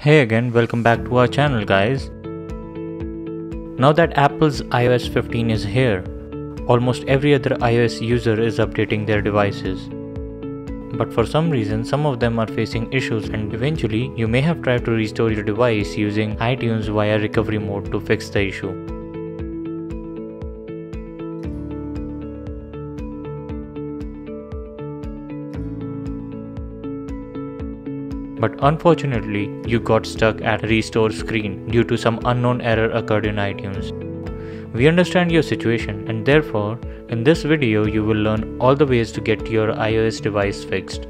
Hey again, welcome back to our channel guys. Now that Apple's iOS 15 is here, almost every other iOS user is updating their devices. But for some reason, some of them are facing issues and eventually you may have tried to restore your device using iTunes via recovery mode to fix the issue. But unfortunately, you got stuck at a restore screen due to some unknown error occurred in iTunes. We understand your situation and therefore, in this video you will learn all the ways to get your iOS device fixed.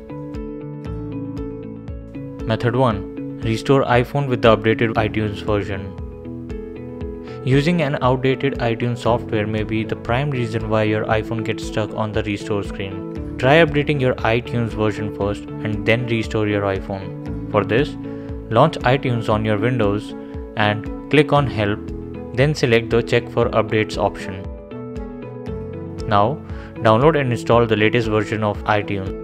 Method 1. Restore iPhone with the updated iTunes version. Using an outdated iTunes software may be the prime reason why your iPhone gets stuck on the restore screen. Try updating your iTunes version first and then restore your iPhone. For this, launch iTunes on your Windows and click on Help, then select the Check for Updates option. Now, download and install the latest version of iTunes.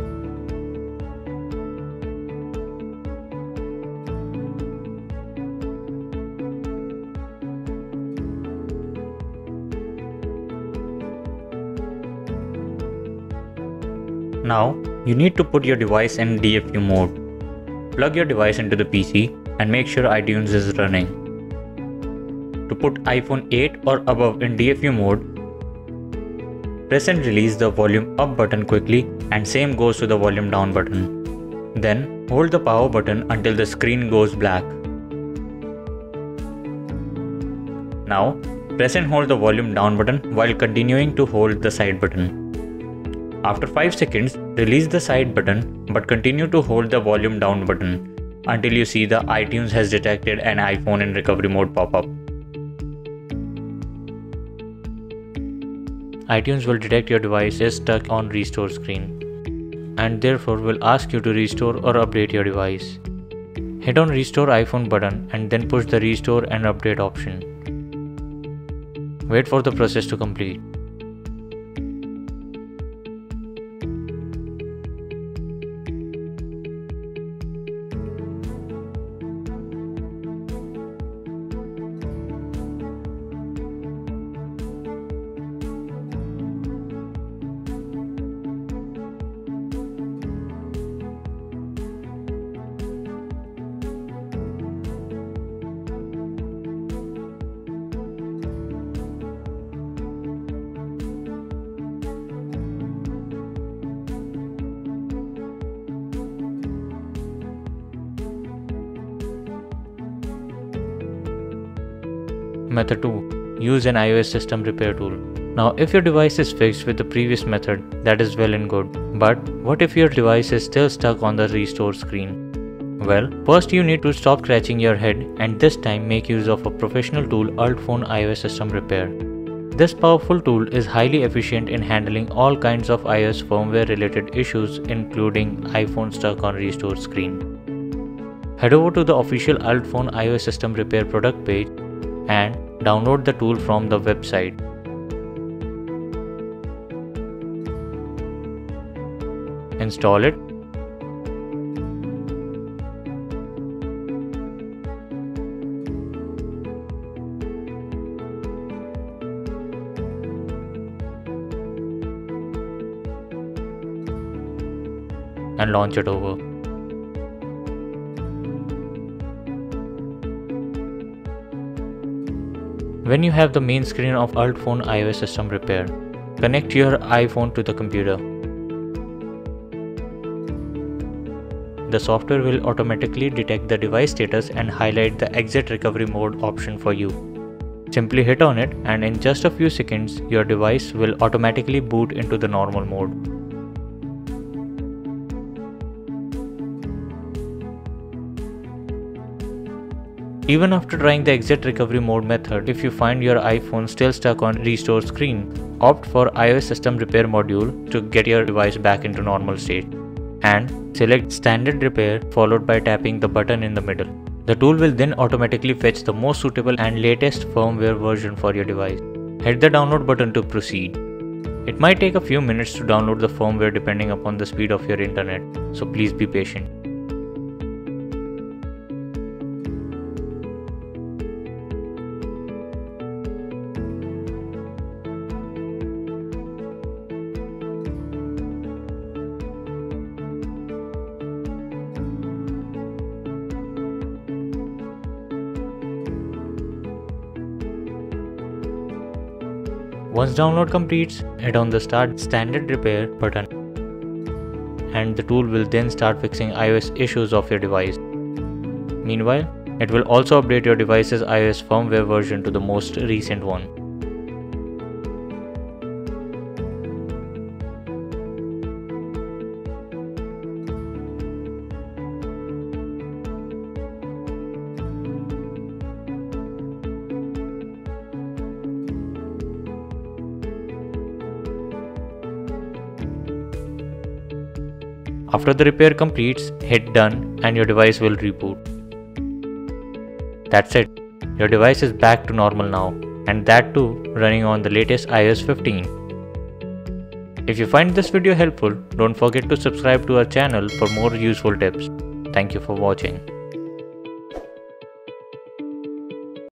Now, you need to put your device in DFU mode. Plug your device into the PC and make sure iTunes is running. To put iPhone 8 or above in DFU mode, press and release the volume up button quickly and same goes to the volume down button. Then hold the power button until the screen goes black. Now, press and hold the volume down button while continuing to hold the side button. After 5 seconds, release the side button but continue to hold the volume down button until you see the iTunes has detected an iPhone in recovery mode pop up. iTunes will detect your device is stuck on restore screen and therefore will ask you to restore or update your device. Hit on Restore iPhone button and then push the Restore and Update option. Wait for the process to complete. Method 2. Use an iOS system repair tool. Now if your device is fixed with the previous method, that is well and good. But what if your device is still stuck on the restore screen? Well, first you need to stop scratching your head and this time make use of a professional tool, UltFone iOS System Repair. This powerful tool is highly efficient in handling all kinds of iOS firmware related issues including iPhone stuck on restore screen. Head over to the official UltFone iOS System Repair product page and download the tool from the website. Install it. And launch it over. When you have the main screen of UltFone iOS System Repair, connect your iPhone to the computer. The software will automatically detect the device status and highlight the Exit Recovery Mode option for you. Simply hit on it and in just a few seconds, your device will automatically boot into the normal mode. Even after trying the exit recovery mode method, if you find your iPhone still stuck on restore screen, opt for iOS System Repair module to get your device back into normal state. And select Standard Repair followed by tapping the button in the middle. The tool will then automatically fetch the most suitable and latest firmware version for your device. Hit the download button to proceed. It might take a few minutes to download the firmware depending upon the speed of your internet, so please be patient. Once download completes, hit on the Start Standard Repair button, and the tool will then start fixing iOS issues of your device. Meanwhile, it will also update your device's iOS firmware version to the most recent one. After the repair completes, hit Done and your device will reboot. That's it. Your device is back to normal now, and that too running on the latest iOS 15. If you find this video helpful, don't forget to subscribe to our channel for more useful tips. Thank you for watching.